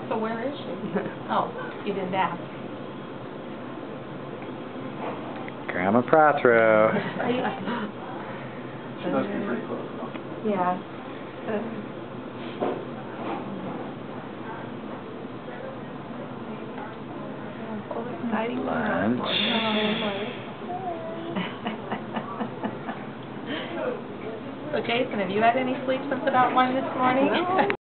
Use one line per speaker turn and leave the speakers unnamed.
So where is she? Oh, you didn't ask.
Grandma Prothero.
She must be pretty close though.
Yeah. Exciting
Lunch.
So Jason, have you had any sleep since about 1 this morning?
No.